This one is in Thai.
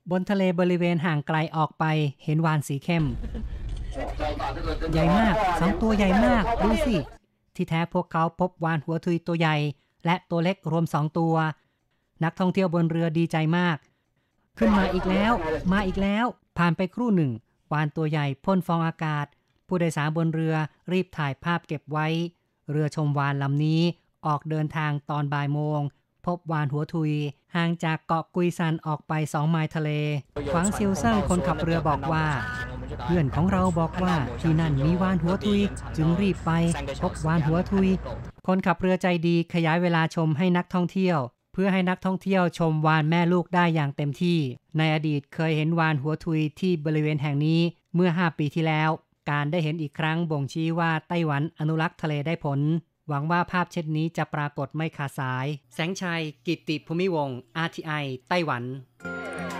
บนทะเลบริเวณห่างไกลออกไปเห็นวาฬสีเข้มใหญ่มาก2ตัวใหญ่มากดูสิที่แท้พวกเขาพบวาฬหัวทุยตัวใหญ่และตัวเล็กรวม2ตัวนักท่องเที่ยวบนเรือดีใจมากขึ้นมาอีกแล้วผ่านไปครู่หนึ่งวาฬตัวใหญ่พ่นฟองอากาศผู้โดยสารบนเรือรีบถ่ายภาพเก็บไว้เรือชมวาฬลำนี้ออกเดินทางตอนบ่ายโมงพบวาฬหัวทุยห่างจากเกาะกุยซันออกไป2 ไมล์ทะเลหวังซิลเซิงคนขับเรือบอกว่าเพื่อนของเราบอกว่าที่นั่นมีวาฬหัวทุยจึงรีบไปพบวาฬหัวทุยคนขับเรือใจดีขยายเวลาชมให้นักท่องเที่ยวเพื่อให้นักท่องเที่ยวชมวาฬแม่ลูกได้อย่างเต็มที่ในอดีตเคยเห็นวาฬหัวทุยที่บริเวณแห่งนี้เมื่อ5 ปีที่แล้วการได้เห็นอีกครั้งบ่งชี้ว่าไต้หวันอนุรักษ์ทะเลได้ผลหวังว่าภาพเช่นนี้จะปรากฏไม่ขาดสายแสงชัยกิตติภูมิวงศ์ RTI ไต้หวัน